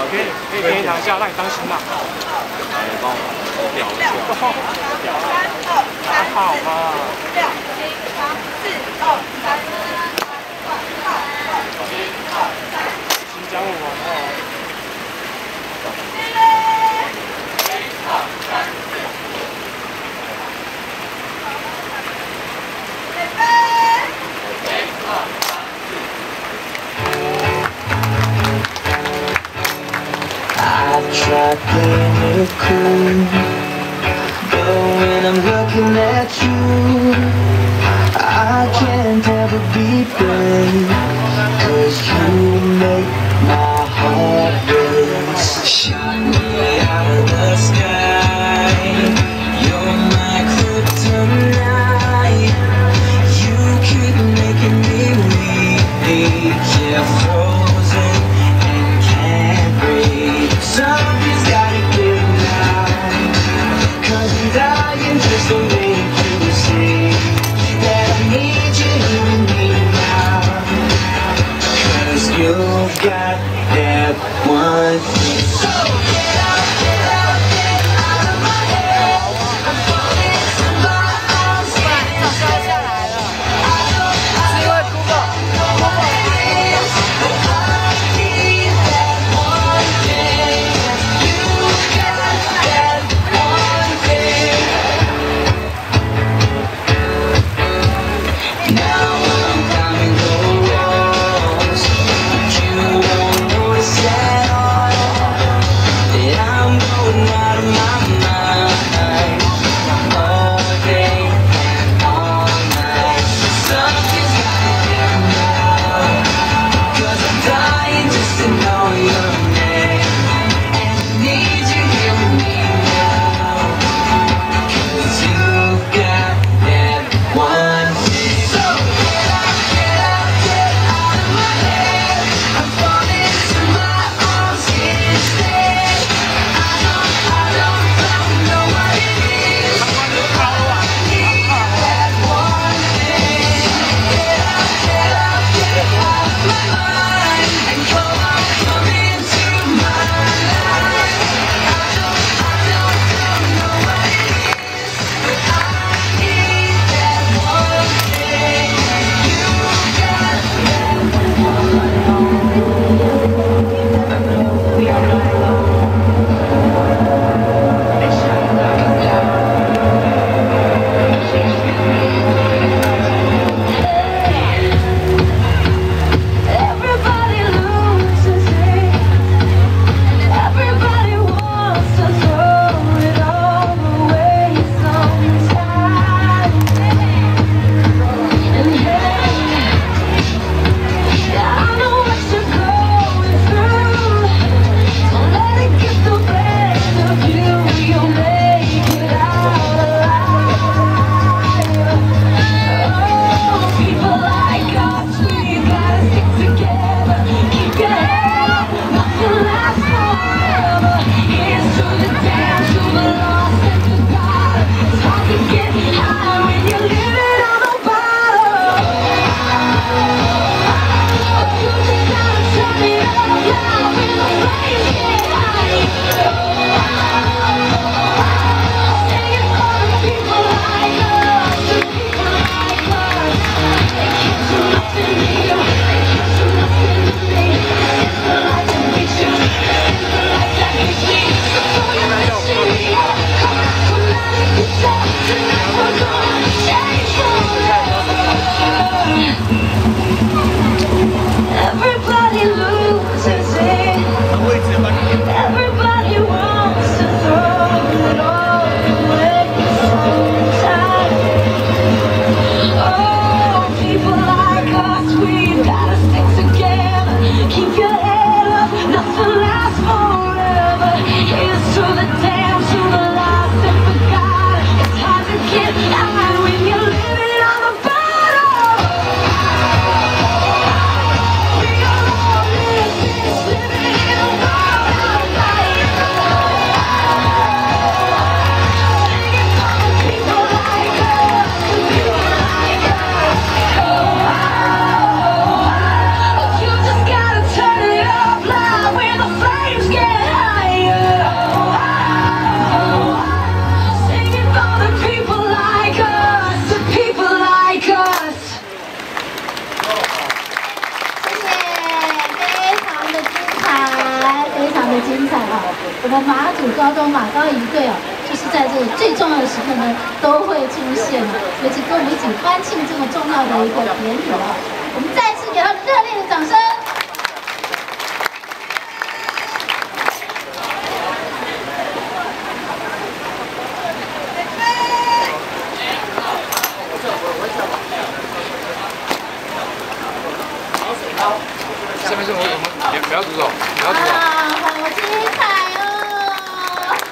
可以给你拿下，让你当心啦。 来帮我表一下。 还好嘛。请讲我哦。 I've tried playing it cool, but when I'm looking at you, I can't ever be brave, 'cause you make my heart race. Shot me out of the sky, you're my kryptonite. You keep making me weak, yeah, frozen and can't breathe. Something's gotta give now, 'cause I'm dying just to make you see that I need you here with me now. 'Cause you've got that one thing. So get out, get out, get out of my head. I'm falling into my arms. 烧下来了，是因为 Google。 我们马祖高中马高一队哦，就是在这个最重要的时刻呢，都会出现，尤其跟我们一起欢庆这么重要的一个典礼哦。我们再次给他们热烈的掌声。 下面是我们不要举手，不要举手。